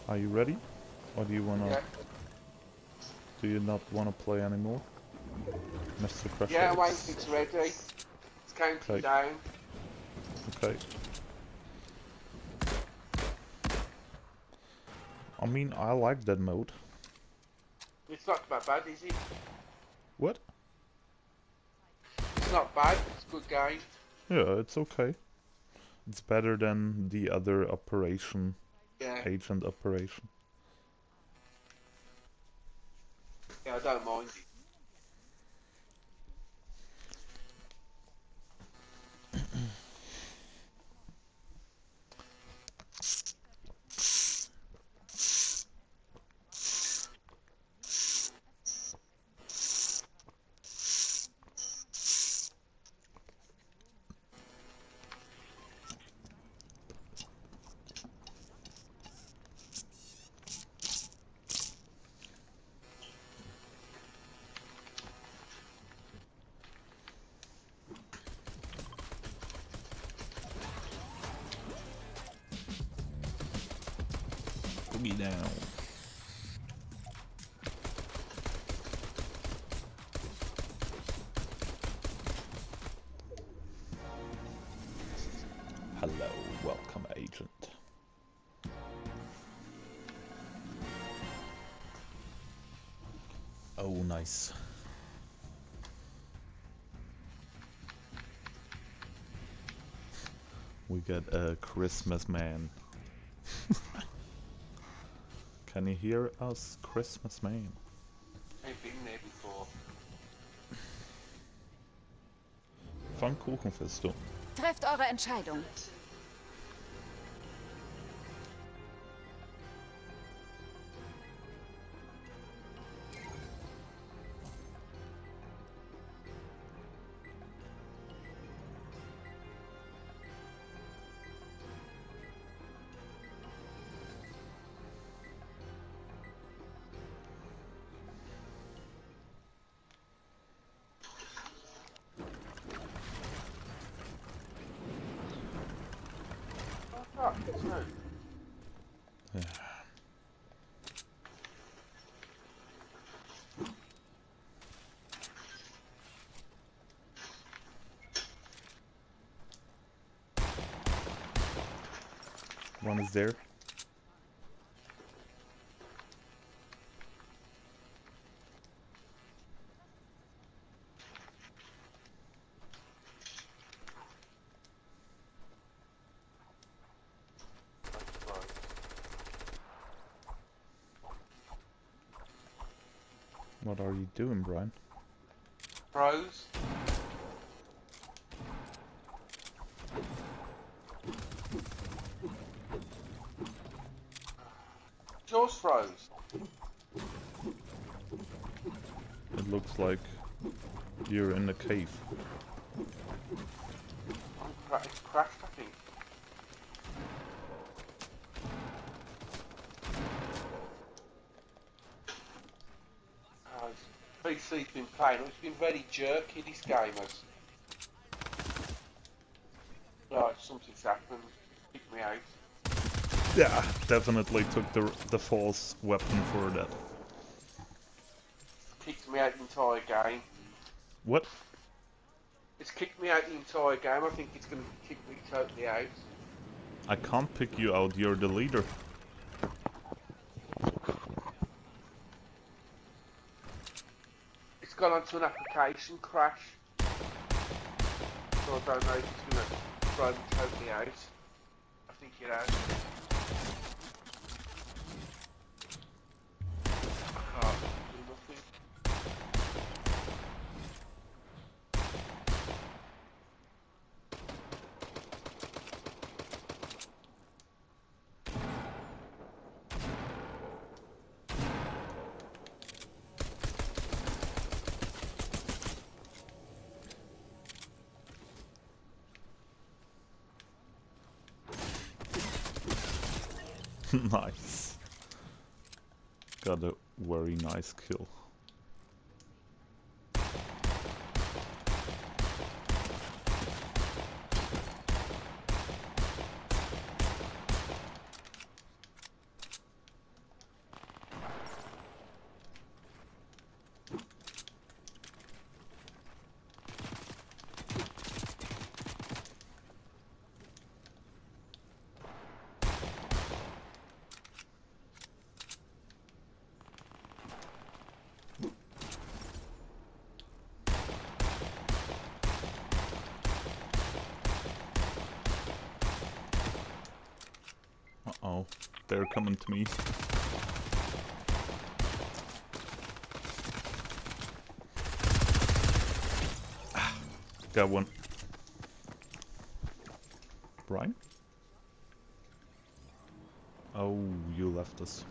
Are you ready? Or do you wanna... Yeah. Do you not wanna play anymore? Mr. Crusher, Yeah, Wanking's ready. It's counting Okay. down. Okay. I mean, I like that mode. It's not that bad, is it? What? It's not bad, it's a good game. Yeah, it's okay. It's better than the other operation, Yeah. agent operation. Yeah, I don't mind it. Boogie down. Hello, welcome, agent. Oh, nice. We got a Christmas man. Can you hear us, Christmas man? I've been there before. Pfannkuchenfest, du. Trefft eure Entscheidung. Oh, it's no. Yeah. One is there. What are you doing, Brian? Froze. Yours froze. It looks like you're in a cave. It's crashed, I think. PC's been playing. It's been very jerky, this game has. Like, something's happened. Kicked me out. Yeah, definitely took the false weapon for that. Kicked me out the entire game. What? It's kicked me out the entire game. I think it's going to kick me totally out. I can't pick you out, you're the leader. It's gone onto an application crash. So I don't know if it's going to throw me totally out. I think it has. I can't do nothing. Nice. Got a very nice kill. Uh-oh. They're coming to me. Got one. Brian? Oh, you left us.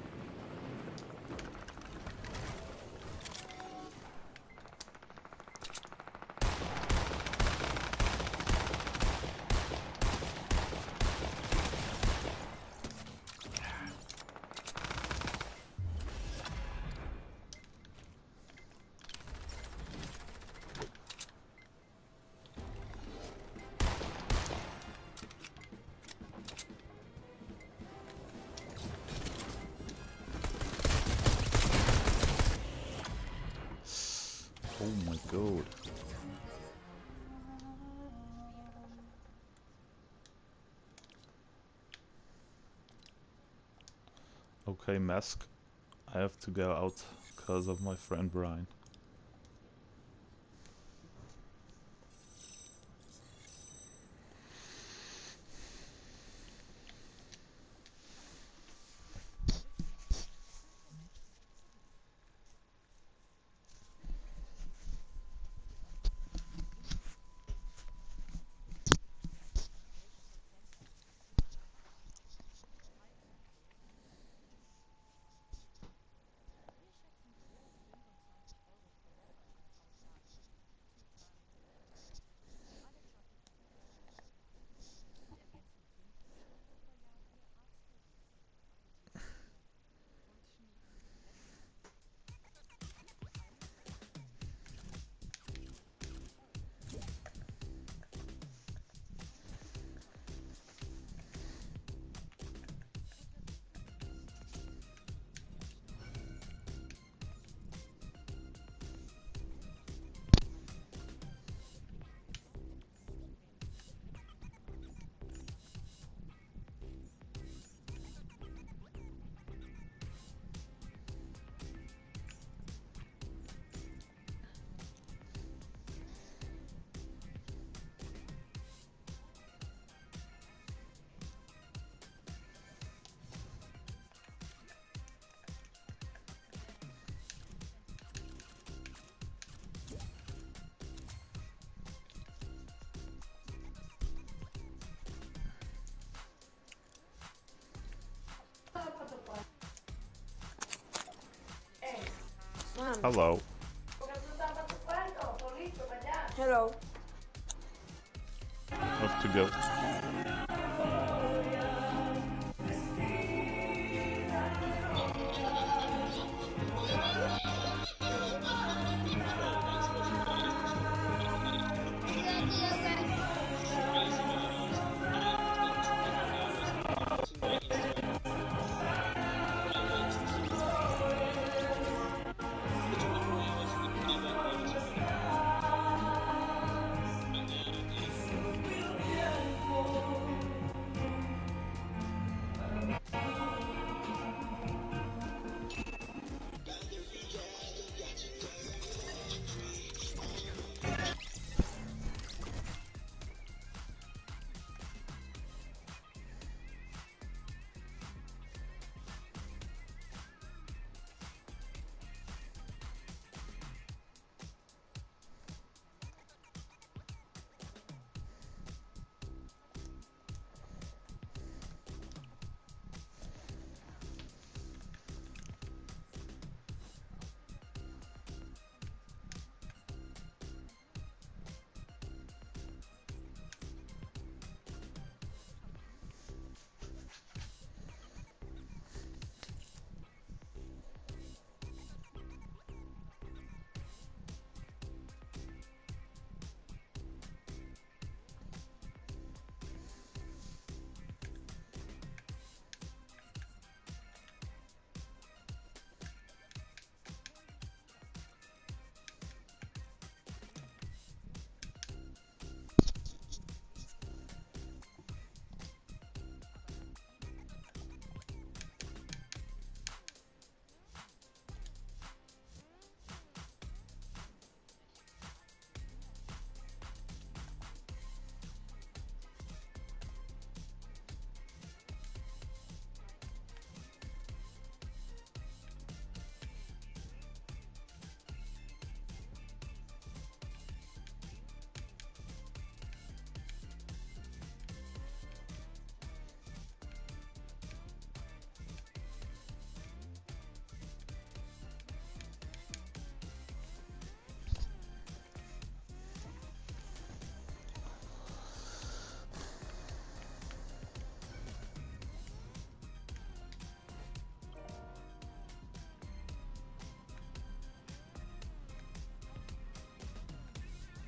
Oh my god. Okay, Mask. I have to go out because of my friend Brian. Hello. Hello. Have to go.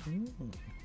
Mm.